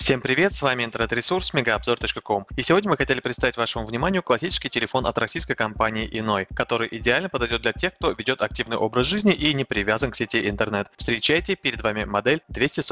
Всем привет, с вами интернет-ресурс megaobzor.com. И сегодня мы хотели представить вашему вниманию классический телефон от российской компании Iной, который идеально подойдет для тех, кто ведет активный образ жизни и не привязан к сети интернет. Встречайте, перед вами модель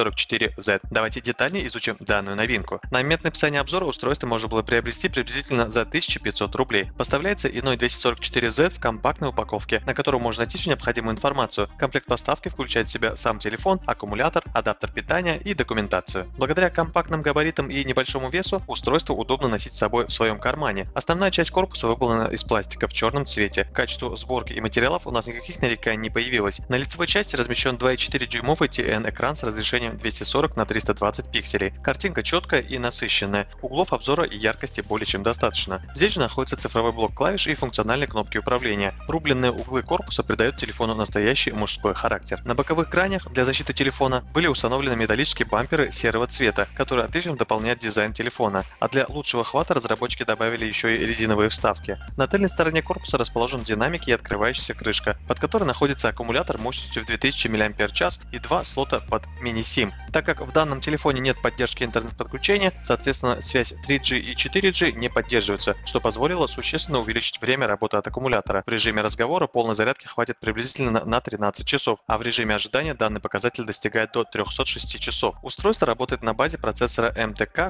244Z. Давайте детальнее изучим данную новинку. На момент написания обзора устройство можно было приобрести приблизительно за 1500 рублей. Поставляется Iной 244Z в компактной упаковке, на которую можно найти всю необходимую информацию. Комплект поставки включает в себя сам телефон, аккумулятор, адаптер питания и документацию. Благодаря компактным габаритам и небольшому весу устройство удобно носить с собой в своем кармане. Основная часть корпуса выполнена из пластика в черном цвете. К качеству сборки и материалов у нас никаких нареканий не появилось. На лицевой части размещен 2,4 дюймовый TN-экран с разрешением 240 на 320 пикселей. Картинка четкая и насыщенная. Углов обзора и яркости более чем достаточно. Здесь же находится цифровой блок клавиш и функциональные кнопки управления. Рубленные углы корпуса придают телефону настоящий мужской характер. На боковых гранях для защиты телефона были установлены металлические бамперы серого цвета, которые отлично дополняют дизайн телефона, а для лучшего хвата разработчики добавили еще и резиновые вставки. На тыльной стороне корпуса расположен динамик и открывающаяся крышка, под которой находится аккумулятор мощностью в 2000 мАч и два слота под мини-SIM. Так как в данном телефоне нет поддержки интернет-подключения, соответственно связь 3G и 4G не поддерживается, что позволило существенно увеличить время работы от аккумулятора. В режиме разговора полной зарядки хватит приблизительно на 13 часов, а в режиме ожидания данный показатель достигает до 306 часов. Устройство работает на базе процессора MTK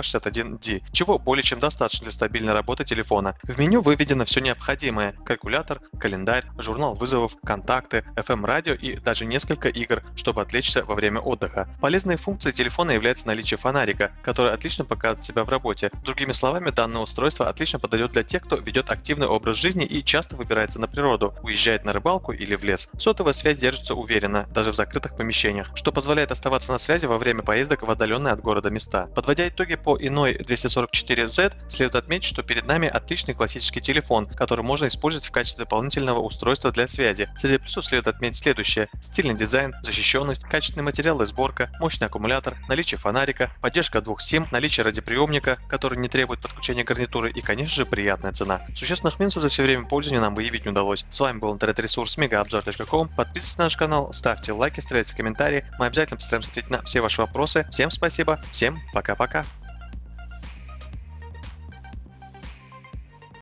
6261D, чего более чем достаточно для стабильной работы телефона. В меню выведено все необходимое: калькулятор, календарь, журнал вызовов, контакты, FM-радио и даже несколько игр, чтобы отвлечься во время отдыха. Полезной функцией телефона является наличие фонарика, который отлично показывает себя в работе. Другими словами, данное устройство отлично подойдет для тех, кто ведет активный образ жизни и часто выбирается на природу, уезжает на рыбалку или в лес. Сотовая связь держится уверенно, даже в закрытых помещениях, что позволяет оставаться на связи во время поездок в отдаленные от города места. Подводя итоги по Iной 244Z, следует отметить, что перед нами отличный классический телефон, который можно использовать в качестве дополнительного устройства для связи. Среди плюсов следует отметить следующее: стильный дизайн, защищенность, качественный материал и сборка, мощный аккумулятор, наличие фонарика, поддержка двух SIM, наличие радиоприемника, который не требует подключения гарнитуры, и, конечно же, приятная цена. Существенных минусов за все время пользования нам выявить не удалось. С вами был интернет-ресурс megaobzor.com. Подписывайтесь на наш канал, ставьте лайки, оставляйте комментарии. Мы обязательно постараемся ответить на все ваши вопросы. Всем спасибо, всем пока-пока.